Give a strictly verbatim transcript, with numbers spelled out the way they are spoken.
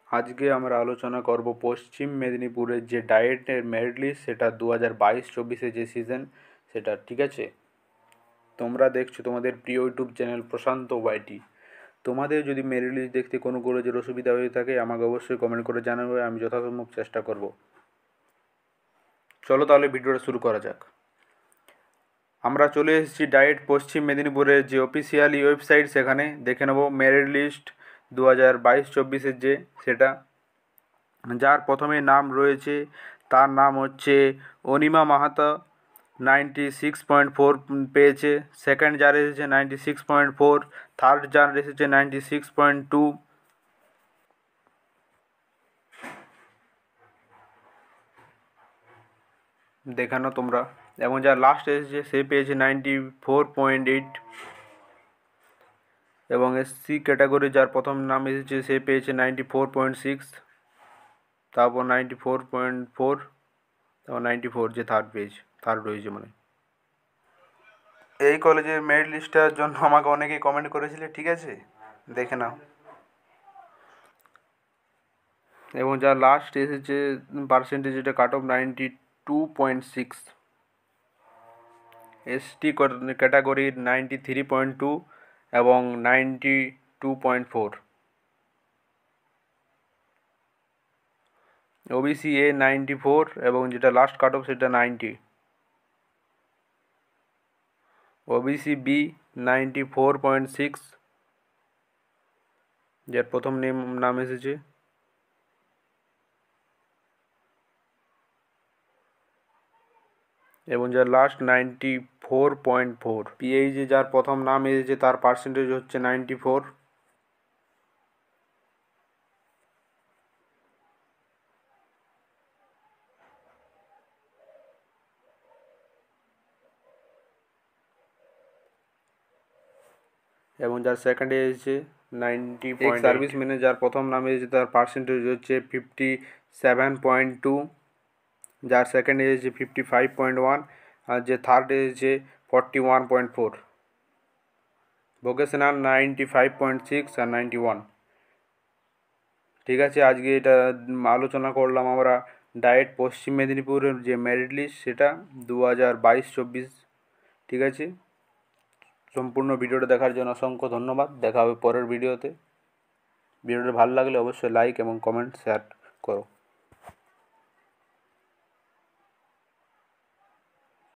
আজকে আমরা আলোচনা করব পশ্চিম মেদিনীপুরের যে ডায়েটের মেরিট লিস্ট, সেটা দু হাজার বাইশ চব্বিশে যে সিজন সেটা। ঠিক আছে, তোমরা দেখছো তোমাদের প্রিয় ইউটিউব চ্যানেল প্রশান্ত ওয়াইটি। তোমাদের যদি মেরিট লিস্ট দেখতে কোনো কলেজের অসুবিধা হয়ে থাকে আমাকে অবশ্যই কমেন্ট করে জানাবে, আমি যথাসম্ভব চেষ্টা করব। চলো তাহলে ভিডিওটা শুরু করা যাক। আমরা চলে এসেছি ডায়েট পশ্চিম মেদিনীপুরের যে অফিসিয়ালি ওয়েবসাইট, সেখানে দেখে নেব মেরিট লিস্ট দু হাজার বাইশ চব্বিশের যে সেটা। যার প্রথমে নাম রয়েছে তার নাম হচ্ছে Anima Mahato, ninety six point four পেয়েছে। সেকেন্ড যার এসেছে ninety six point four, third যার এসেছে নাইনটি সিক্স পয়েন্ট টু, দেখানো তোমরা। এবং যার লাস্ট এসেছে সে পেয়েছে নাইনটি ফোর পয়েন্ট এইট। এবং এসসি ক্যাটাগরি যার প্রথম নাম এসেছে সে পেয়েছে নাইনটি ফোর পয়েন্ট সিক্স, তারপর নাইনটি ফোর পয়েন্ট ফোর, তারপর নাইনটি ফোর যে থার্ড পেজ থার্ড রয়েছে মানে। এই কলেজের মেরিট লিস্টটার জন্য আমাকে অনেকেই কমেন্ট করেছিলে, ঠিক আছে দেখে নাও। এবং যার লাস্ট এসেছে পার্সেন্টেজ এটা cut off ninety two point six, ST ক্যাটাগরির নাইনটি থ্রি পয়েন্ট টু এবং ninety two point four, OBC A ninety four এবং যেটা লাস্ট কাট অফ সেটা ninety, OBC B ninety four point six যার প্রথম name নাম এসেছে, এবং যার last ninety four point four. পিএইচে যার প্রথম নাম এসেছে তার পার্সেন্টেজ হচ্ছে নাইনটি ফোর। এবং যার সেকেন্ডে এসেছে নাইনটি পয়েন্ট সার্ভিস মেনে যার প্রথম নাম এসেছে তার পার্সেন্টেজ হচ্ছে ফিফটি সেভেন পয়েন্ট টু, যার সেকেন্ড এসেছে ফিফটি ফাইভ পয়েন্ট ওয়ান, আর যে থার্ড এসেছে forty one point four. Vocational ninety five point six আর নাইনটি ওয়ান। ঠিক আছে, আজকে এটা আলোচনা করলাম আমরা ডায়েট পশ্চিম মেদিনীপুরের যে মেরিট লিস্ট সেটা দু হাজার বাইশ চব্বিশ। ঠিক আছে, সম্পূর্ণ ভিডিওটা দেখার জন্য অসংখ্য ধন্যবাদ। দেখা হবে পরের ভিডিওতে। ভিডিওটা ভালো লাগলে অবশ্যই লাইক এবং কমেন্ট শেয়ার করো।